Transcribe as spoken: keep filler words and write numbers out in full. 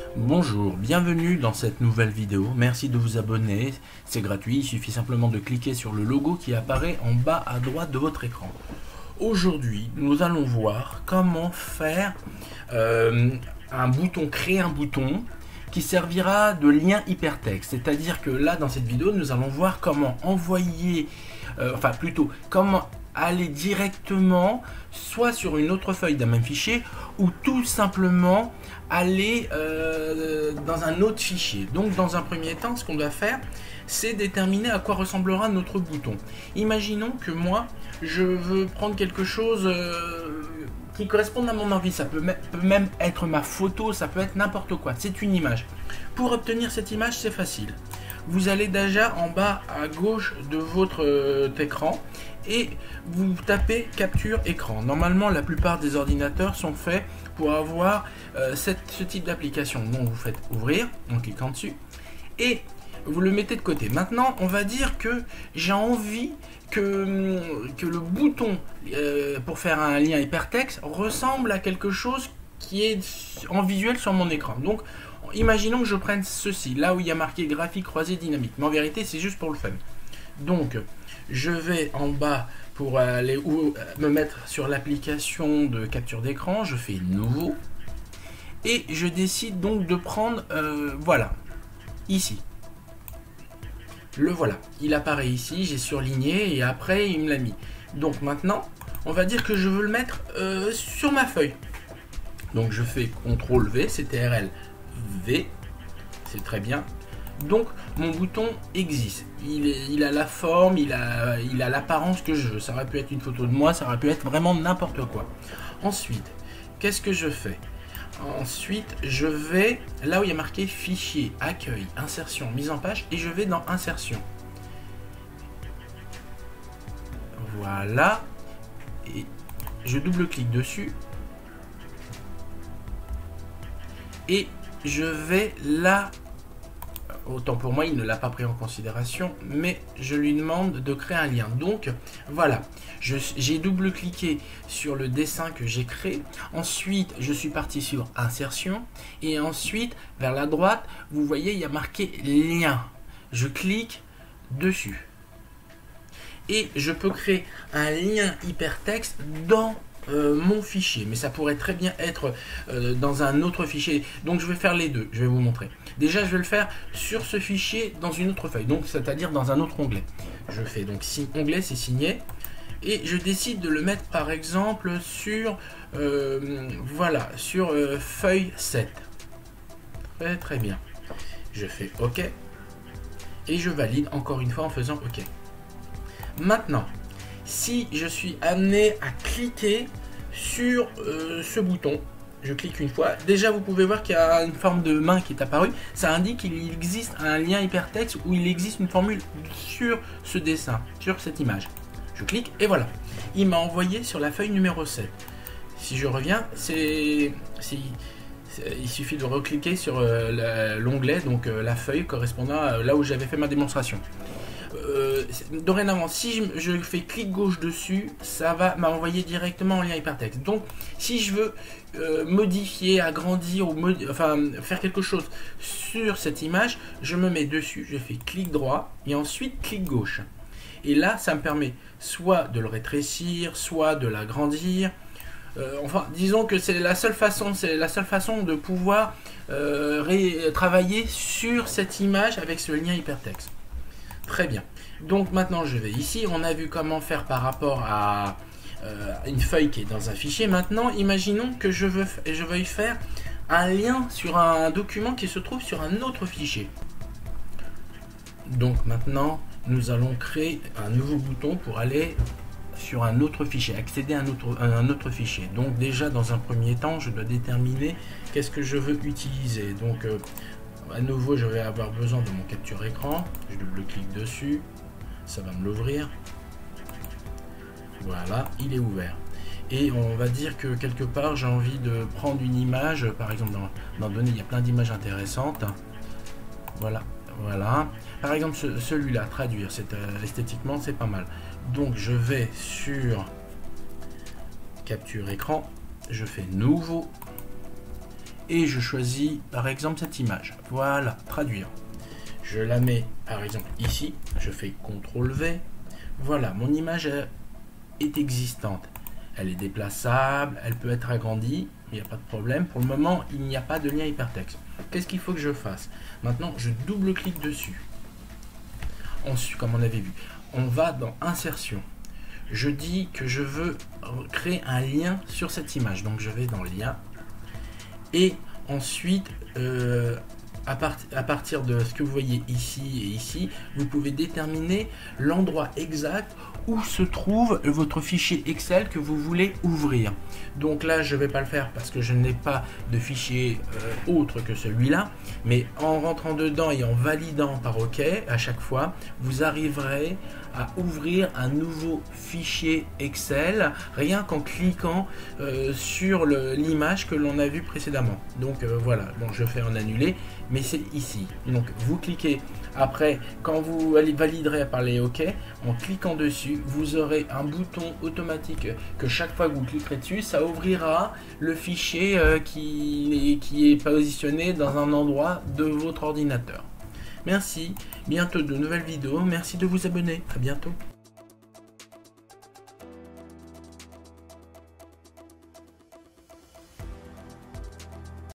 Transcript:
Bonjour, bienvenue dans cette nouvelle vidéo, merci de vous abonner, c'est gratuit, il suffit simplement de cliquer sur le logo qui apparaît en bas à droite de votre écran. Aujourd'hui, nous allons voir comment faire euh, un bouton, créer un bouton qui servira de lien hypertexte, c'est-à-dire que là dans cette vidéo, nous allons voir comment envoyer, euh, enfin plutôt comment aller directement soit sur une autre feuille d'un même fichier ou tout simplement aller euh, dans un autre fichier. Donc dans un premier temps, ce qu'on doit faire, c'est déterminer à quoi ressemblera notre bouton. Imaginons que moi je veux prendre quelque chose euh, qui corresponde à mon envie. Ça peut, peut même être ma photo, ça peut être n'importe quoi, c'est une image. Pour obtenir cette image, c'est facile. Vous allez déjà en bas à gauche de votre euh, écran et vous tapez capture écran. Normalement, la plupart des ordinateurs sont faits pour avoir euh, cette, ce type d'application. Donc vous faites ouvrir en cliquant dessus et vous le mettez de côté. Maintenant, on va dire que j'ai envie que, que le bouton euh, pour faire un lien hypertexte ressemble à quelque chose qui est en visuel sur mon écran. Donc imaginons que je prenne ceci, là où il y a marqué graphique croisé dynamique, mais en vérité c'est juste pour le fun. Donc je vais en bas pour aller ou, me mettre sur l'application de capture d'écran, je fais nouveau et je décide donc de prendre, euh, voilà, ici. Le voilà, il apparaît ici, j'ai surligné et après il me l'a mis. Donc maintenant, on va dire que je veux le mettre euh, sur ma feuille. Donc je fais contrôle V, C T R L V, c'est très bien. Donc mon bouton existe, il, est, il a la forme, il a il a l'apparence que je veux. Ça aurait pu être une photo de moi, ça aurait pu être vraiment n'importe quoi. Ensuite, qu'est-ce que je fais? Ensuite, je vais là où il y a marqué fichier, accueil, insertion, mise en page et je vais dans insertion. Voilà, et je double-clique dessus et je vais là. Autant pour moi, il ne l'a pas pris en considération, mais je lui demande de créer un lien. Donc voilà, j'ai double-cliqué sur le dessin que j'ai créé. Ensuite, je suis parti sur insertion. Et ensuite, vers la droite, vous voyez, il y a marqué lien. Je clique dessus. Et je peux créer un lien hypertexte dans Euh, mon fichier, mais ça pourrait très bien être euh, dans un autre fichier. Donc je vais faire les deux, je vais vous montrer. Déjà je vais le faire sur ce fichier dans une autre feuille, donc c'est-à-dire dans un autre onglet. Je fais donc onglet, c'est signé, et je décide de le mettre par exemple sur euh, voilà, sur euh, feuille sept. Très très bien. Je fais OK et je valide encore une fois en faisant OK. Maintenant, si je suis amené à cliquer sur euh, ce bouton, je clique une fois. Déjà, vous pouvez voir qu'il y a une forme de main qui est apparue. Ça indique qu'il existe un lien hypertexte où il existe une formule sur ce dessin, sur cette image. Je clique et voilà. Il m'a envoyé sur la feuille numéro sept. Si je reviens, c'est... il suffit de recliquer sur euh, l'onglet, donc euh, la feuille correspondant à là où j'avais fait ma démonstration. Euh, dorénavant, si je, je fais clic gauche dessus, ça va m'envoyer directement en lien hypertexte. Donc, si je veux euh, modifier, agrandir ou modi enfin faire quelque chose sur cette image, je me mets dessus, je fais clic droit et ensuite clic gauche. Et là, ça me permet soit de le rétrécir, soit de l'agrandir. Euh, enfin, disons que c'est la seule façon, c'est la seule façon de pouvoir euh, travailler sur cette image avec ce lien hypertexte. Très bien. Donc maintenant je vais ici. On a vu comment faire par rapport à euh, une feuille qui est dans un fichier. Maintenant, imaginons que je, veux, je veuille faire un lien sur un document qui se trouve sur un autre fichier. Donc maintenant, nous allons créer un nouveau bouton pour aller sur un autre fichier, accéder à un autre, à un autre fichier. Donc déjà, dans un premier temps, je dois déterminer qu'est-ce que je veux utiliser. Donc euh, à nouveau, je vais avoir besoin de mon capture écran. Je double-clique dessus. Ça va me l'ouvrir. Voilà, il est ouvert. Et on va dire que quelque part, j'ai envie de prendre une image. Par exemple, dans, dans données, il y a plein d'images intéressantes. Voilà, voilà. Par exemple, ce, celui-là, traduire. C'est, euh, esthétiquement, c'est pas mal. Donc, je vais sur capture écran. Je fais nouveau. et je choisis par exemple cette image. Voilà, traduire. Je la mets par exemple ici, je fais contrôle V. Voilà, mon image est existante. Elle est déplaçable, elle peut être agrandie, il n'y a pas de problème. Pour le moment, il n'y a pas de lien hypertexte. Qu'est-ce qu'il faut que je fasse? Maintenant, je double-clique dessus. Ensuite, comme on avait vu, on va dans Insertion. Je dis que je veux créer un lien sur cette image. Donc, je vais dans Lien. Et ensuite, euh, à, part, à partir de ce que vous voyez ici et ici, vous pouvez déterminer l'endroit exact où se trouve votre fichier Excel que vous voulez ouvrir. Donc là, je ne vais pas le faire parce que je n'ai pas de fichier euh, autre que celui-là. Mais en rentrant dedans et en validant par OK à chaque fois, vous arriverez à ouvrir un nouveau fichier Excel rien qu'en cliquant euh, sur l'image que l'on a vue précédemment. Donc euh, voilà, bon, je fais en annuler, mais c'est ici. Donc vous cliquez après, quand vous validerez par les OK, en cliquant dessus, vous aurez un bouton automatique que chaque fois que vous cliquerez dessus, ça ouvrira le fichier euh, qui, qui est positionné dans un endroit de votre ordinateur. Merci, bientôt de nouvelles vidéos, merci de vous abonner, à bientôt.